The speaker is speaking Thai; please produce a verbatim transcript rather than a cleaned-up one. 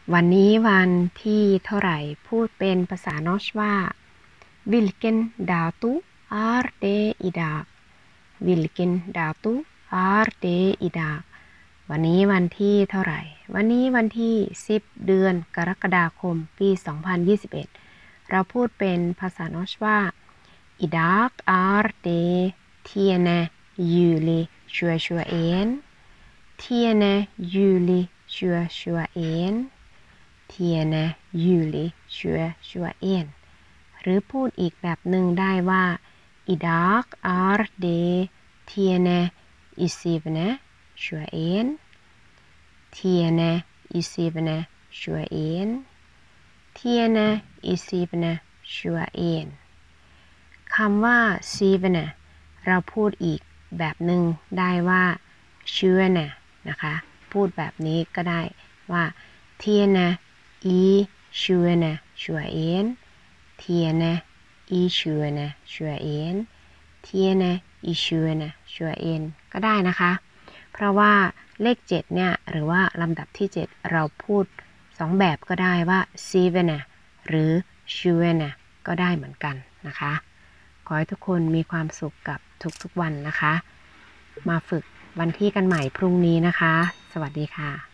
วันนี้วันที่เท่าไหร่พูดเป็นภาษานอชว่า Vilken dato är det idag Vilken dato är det idag วันนี้วันที่เท่าไหร่วันนี้วันที่สิบเดือนกรกฎาคมปีสองพันยี่สิบเอ็ดเราพูดเป็นภาษานอชว่า idag är det tiende juli tjugohundratjugoett tiende juli tjugohundratjugoett tiende juli tjugohundratjugoett หรือพูดอีกแบบหนึ่งได้ว่า idag är det tiende i syvende tjugoett tiende i syvende tjugoett tiende i syvende tjugoett คำว่า syvende เราพูดอีกแบบหนึ่งได้ว่าtjugoende นะคะพูดแบบนี้ก็ได้ว่า tiende i tjugoende tjugoett tiende i tjugoende tjugoett tiende i tjugoende tjugoett ก็ได้นะคะเพราะว่าเลขเจ็ดเนี่ยหรือว่าลำดับที่เจ็ดเราพูดสองแบบก็ได้ว่า syvende หรือ tjugoende ก็ได้เหมือนกันนะคะขอให้ทุกคนมีความสุขกับทุกๆวันนะคะมาฝึกวันที่กันใหม่พรุ่งนี้นะคะสวัสดีค่ะ